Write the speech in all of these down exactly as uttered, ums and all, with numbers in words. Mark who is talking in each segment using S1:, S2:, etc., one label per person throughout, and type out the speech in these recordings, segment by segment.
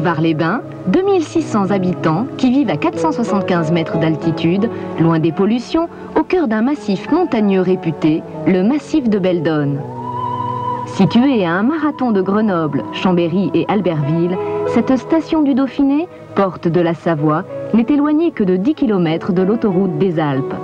S1: Var-les-Bains, deux mille six cents habitants qui vivent à quatre cent soixante-quinze mètres d'altitude, loin des pollutions, au cœur d'un massif montagneux réputé, le massif de Belledonne. Située à un marathon de Grenoble, Chambéry et Albertville, cette station du Dauphiné, porte de la Savoie, n'est éloignée que de dix kilomètres de l'autoroute des Alpes.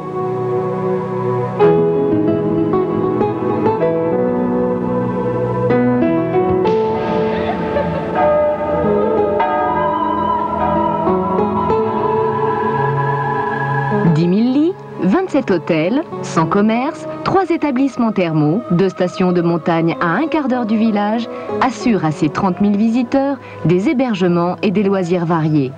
S1: dix mille lits, vingt-sept hôtels, cent commerces, trois établissements thermaux, deux stations de montagne à un quart d'heure du village assurent à ses trente mille visiteurs des hébergements et des loisirs variés.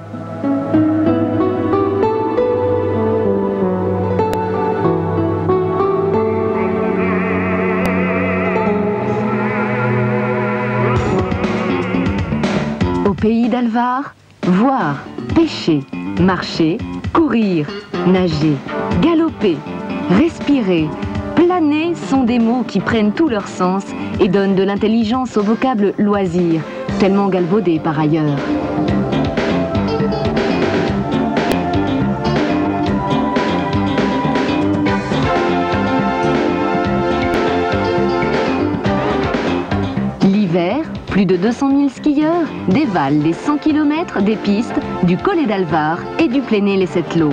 S1: Au pays d'Alvar, voir, pêcher, marcher, courir, nager, galoper, respirer, planer sont des mots qui prennent tout leur sens et donnent de l'intelligence au vocable loisir, tellement galvaudé par ailleurs. L'hiver, plus de deux cent mille skieurs dévalent les cent kilomètres des pistes du Collet d'Alvar et du Pléné-les-Sept-Lots.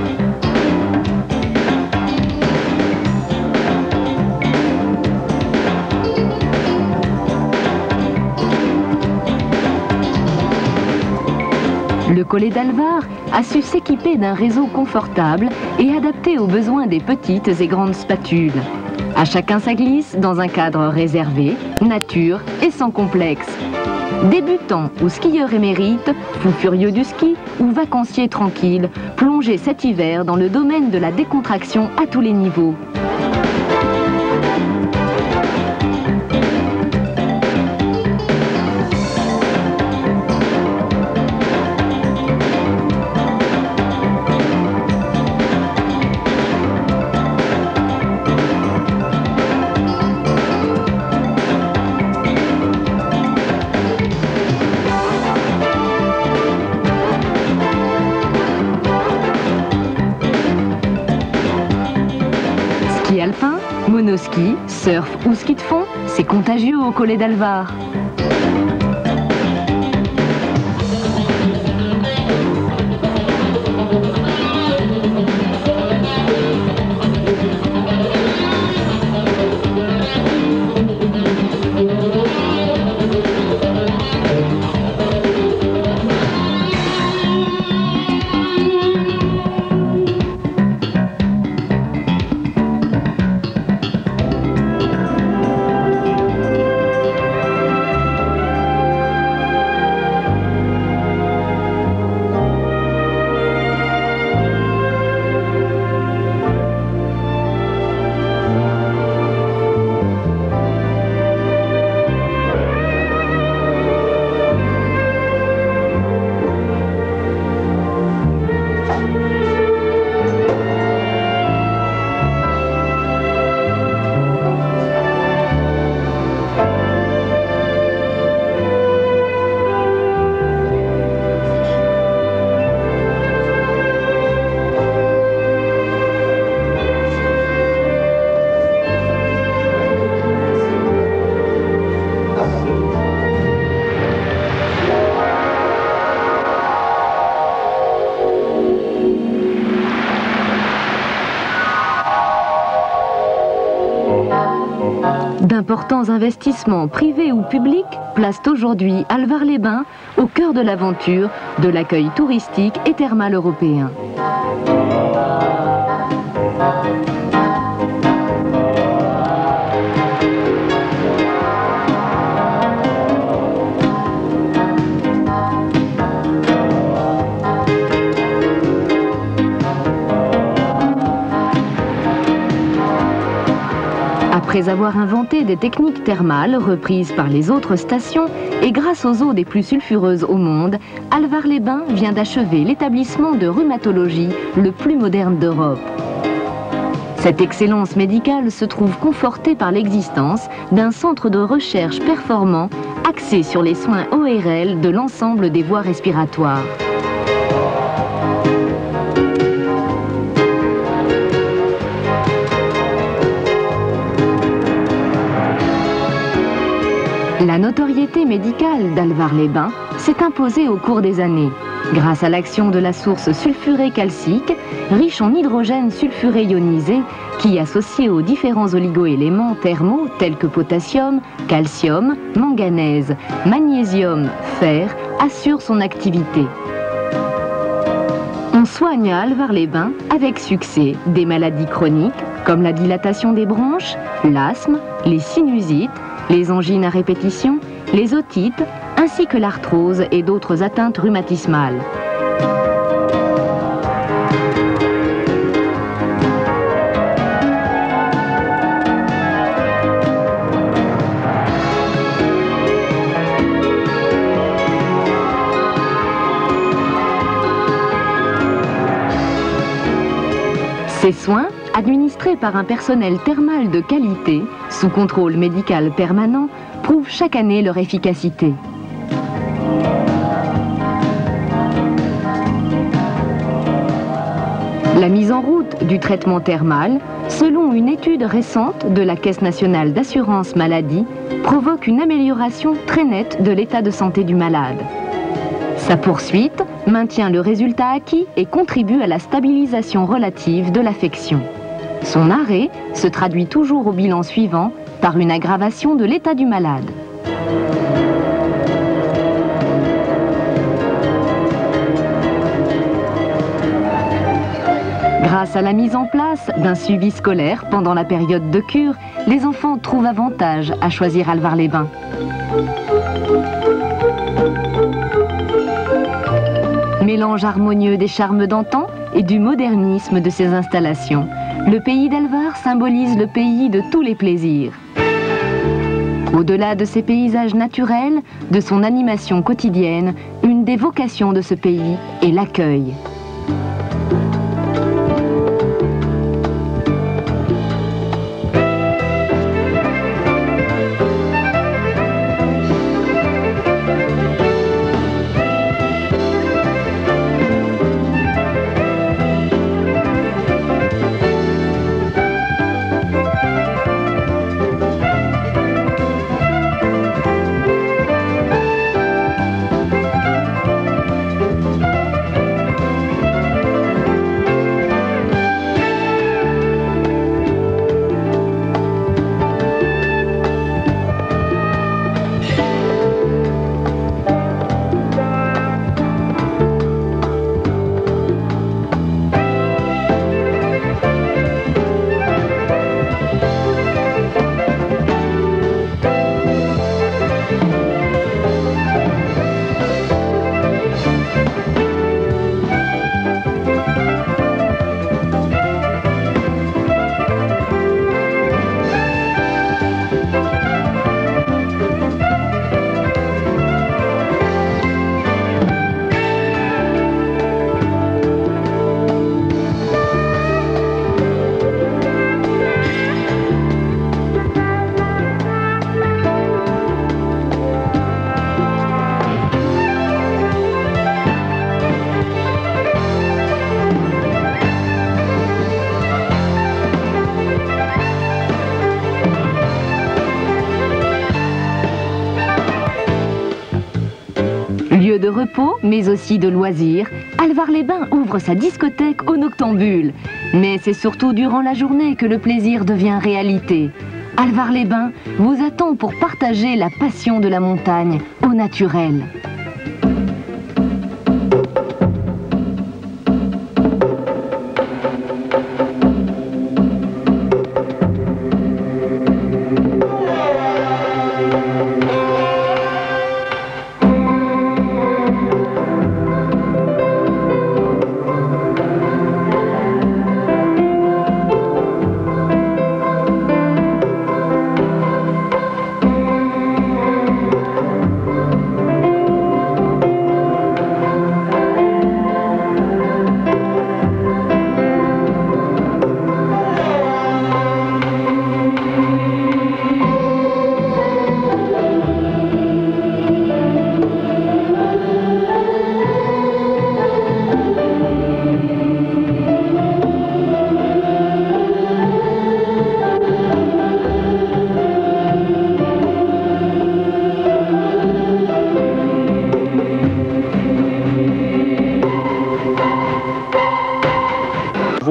S1: Le Collet d'Alvar a su s'équiper d'un réseau confortable et adapté aux besoins des petites et grandes spatules. À chacun sa glisse dans un cadre réservé, nature et sans complexe. Débutants ou skieurs émérites, fous furieux du ski ou vacanciers tranquilles, plongez cet hiver dans le domaine de la décontraction à tous les niveaux. Ski alpin, monoski, surf ou ski de fond, c'est contagieux au Collet d'Alvar. D'importants investissements privés ou publics placent aujourd'hui Alvar-les-Bains au cœur de l'aventure de l'accueil touristique et thermal européen. Après avoir inventé des techniques thermales reprises par les autres stations et grâce aux eaux des plus sulfureuses au monde, Alvar-les-Bains vient d'achever l'établissement de rhumatologie le plus moderne d'Europe. Cette excellence médicale se trouve confortée par l'existence d'un centre de recherche performant axé axée sur les soins O R L de l'ensemble des voies respiratoires. La notoriété médicale d'Alvar-les-Bains s'est imposée au cours des années, grâce à l'action de la source sulfurée calcique, riche en hydrogène sulfuré ionisé, qui, associé aux différents oligoéléments thermaux tels que potassium, calcium, manganèse, magnésium, fer, assure son activité. On soigne à Alvar-les-Bains avec succès des maladies chroniques comme la dilatation des bronches, l'asthme, les sinusites, les angines à répétition, les otites, ainsi que l'arthrose et d'autres atteintes rhumatismales. Ces soins, administrés par un personnel thermal de qualité, sous contrôle médical permanent, prouvent chaque année leur efficacité. La mise en route du traitement thermal, selon une étude récente de la Caisse nationale d'assurance maladie, provoque une amélioration très nette de l'état de santé du malade. Sa poursuite maintient le résultat acquis et contribue à la stabilisation relative de l'affection. Son arrêt se traduit toujours au bilan suivant par une aggravation de l'état du malade. Grâce à la mise en place d'un suivi scolaire pendant la période de cure, les enfants trouvent avantage à choisir Alvar-les-Bains. Mélange harmonieux des charmes d'antan et du modernisme de ses installations, le pays d'Alvar symbolise le pays de tous les plaisirs. Au-delà de ses paysages naturels, de son animation quotidienne, une des vocations de ce pays est l'accueil. Lieu de repos, mais aussi de loisirs, Alvar-les-Bains ouvre sa discothèque au Noctambule. Mais c'est surtout durant la journée que le plaisir devient réalité. Alvar-les-Bains vous attend pour partager la passion de la montagne au naturel.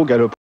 S2: galopant.